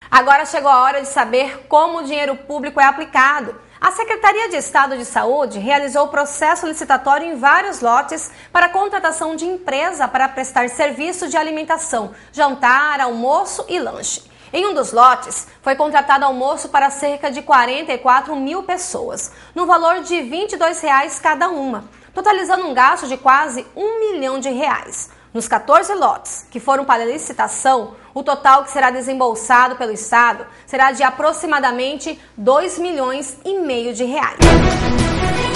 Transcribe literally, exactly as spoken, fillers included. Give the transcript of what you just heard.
Agora chegou a hora de saber como o dinheiro público é aplicado. A Secretaria de Estado de Saúde realizou o processo licitatório em vários lotes para a contratação de empresa para prestar serviço de alimentação, jantar, almoço e lanche. Em um dos lotes, foi contratado almoço para cerca de quarenta e quatro mil pessoas, no valor de vinte e dois reais cada uma, totalizando um gasto de quase um milhão de reais. Nos quatorze lotes que foram para a licitação, o total que será desembolsado pelo Estado será de aproximadamente dois milhões e meio de reais.